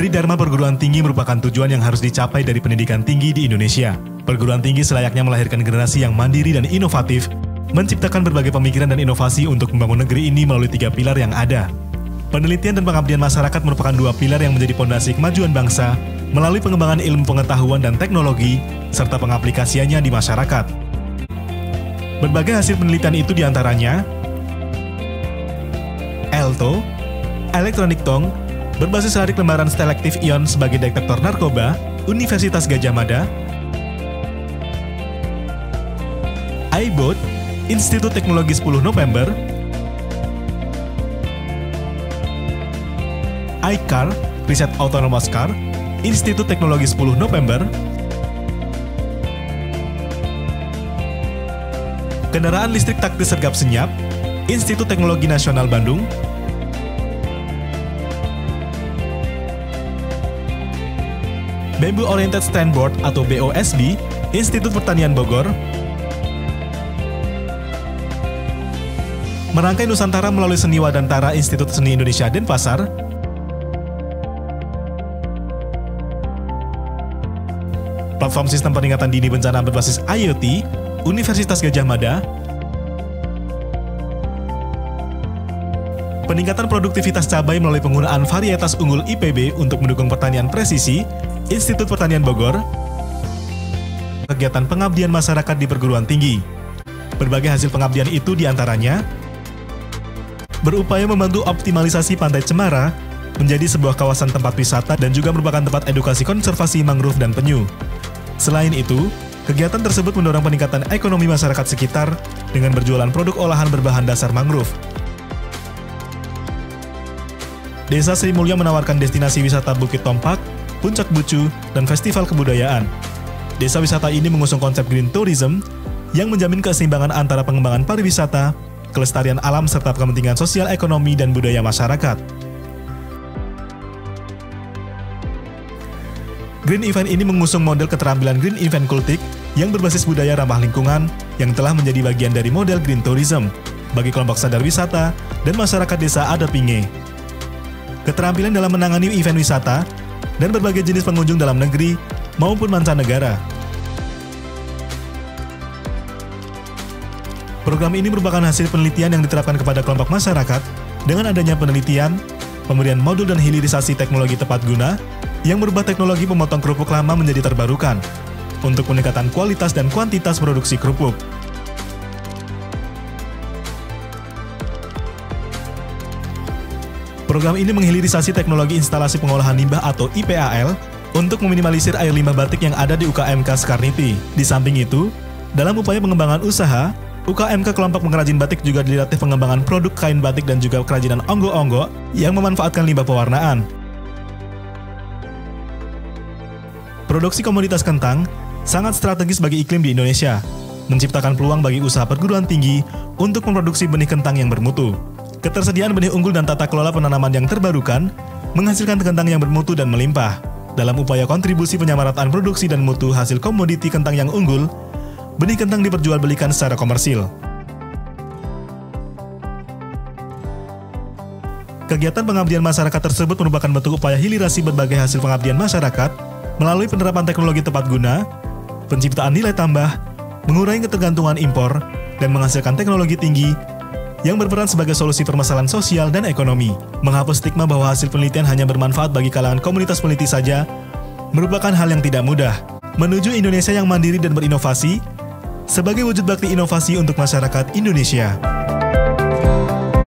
Tridharma Perguruan Tinggi merupakan tujuan yang harus dicapai dari pendidikan tinggi di Indonesia. Perguruan tinggi selayaknya melahirkan generasi yang mandiri dan inovatif, menciptakan berbagai pemikiran dan inovasi untuk membangun negeri ini melalui 3 pilar yang ada. Penelitian dan pengabdian masyarakat merupakan 2 pilar yang menjadi pondasi kemajuan bangsa melalui pengembangan ilmu pengetahuan dan teknologi, serta pengaplikasiannya di masyarakat. Berbagai hasil penelitian itu diantaranya ELTO, Electronic Tong, berbasis radik lembaran selektif ion sebagai detektor narkoba, Universitas Gadjah Mada, iBot, Institut Teknologi 10 November, iCar, Riset Autonomous Car, Institut Teknologi 10 November, Kendaraan Listrik Taktis Sergap Senyap, Institut Teknologi Nasional Bandung, Bamboo Oriented Standboard atau BOSB, Institut Pertanian Bogor, Merangkai Nusantara melalui Seni Wadantara Institut Seni Indonesia Denpasar, Platform Sistem Peringatan Dini Bencana berbasis IoT, Universitas Gadjah Mada, Peningkatan produktivitas cabai melalui penggunaan varietas unggul IPB untuk mendukung pertanian presisi, Institut Pertanian Bogor, kegiatan pengabdian masyarakat di perguruan tinggi. Berbagai hasil pengabdian itu diantaranya berupaya membantu optimalisasi Pantai Cemara menjadi sebuah kawasan tempat wisata dan juga merupakan tempat edukasi konservasi mangrove dan penyu. Selain itu, kegiatan tersebut mendorong peningkatan ekonomi masyarakat sekitar dengan berjualan produk olahan berbahan dasar mangrove. Desa Sri Mulya menawarkan destinasi wisata Bukit Tompak, Puncak Bucu, dan festival kebudayaan. Desa wisata ini mengusung konsep Green Tourism yang menjamin keseimbangan antara pengembangan pariwisata, kelestarian alam, serta kepentingan sosial ekonomi dan budaya masyarakat. Green Event ini mengusung model keterampilan Green Event Kultik yang berbasis budaya ramah lingkungan yang telah menjadi bagian dari model Green Tourism bagi kelompok sadar wisata dan masyarakat desa adat Pinge. Keterampilan dalam menangani event wisata dan berbagai jenis pengunjung dalam negeri maupun mancanegara. Program ini merupakan hasil penelitian yang diterapkan kepada kelompok masyarakat dengan adanya penelitian, pemberian modul dan hilirisasi teknologi tepat guna yang merubah teknologi pemotong kerupuk lama menjadi terbarukan untuk peningkatan kualitas dan kuantitas produksi kerupuk. Program ini menghilirisasi teknologi instalasi pengolahan limbah atau IPAL untuk meminimalisir air limbah batik yang ada di UKMK Skarniti. Di samping itu, dalam upaya pengembangan usaha, UKMK kelompok pengrajin batik juga dilatih pengembangan produk kain batik dan juga kerajinan onggo-onggo yang memanfaatkan limbah pewarnaan. Produksi komoditas kentang sangat strategis bagi iklim di Indonesia, menciptakan peluang bagi usaha perguruan tinggi untuk memproduksi benih kentang yang bermutu. Ketersediaan benih unggul dan tata kelola penanaman yang terbarukan menghasilkan kentang yang bermutu dan melimpah. Dalam upaya kontribusi penyamarataan produksi dan mutu hasil komoditi kentang yang unggul, benih kentang diperjualbelikan secara komersil. Kegiatan pengabdian masyarakat tersebut merupakan bentuk upaya hilirasi berbagai hasil pengabdian masyarakat melalui penerapan teknologi tepat guna, penciptaan nilai tambah, mengurangi ketergantungan impor, dan menghasilkan teknologi tinggi yang berperan sebagai solusi permasalahan sosial dan ekonomi. Menghapus stigma bahwa hasil penelitian hanya bermanfaat bagi kalangan komunitas peneliti saja merupakan hal yang tidak mudah. Menuju Indonesia yang mandiri dan berinovasi sebagai wujud bakti inovasi untuk masyarakat Indonesia.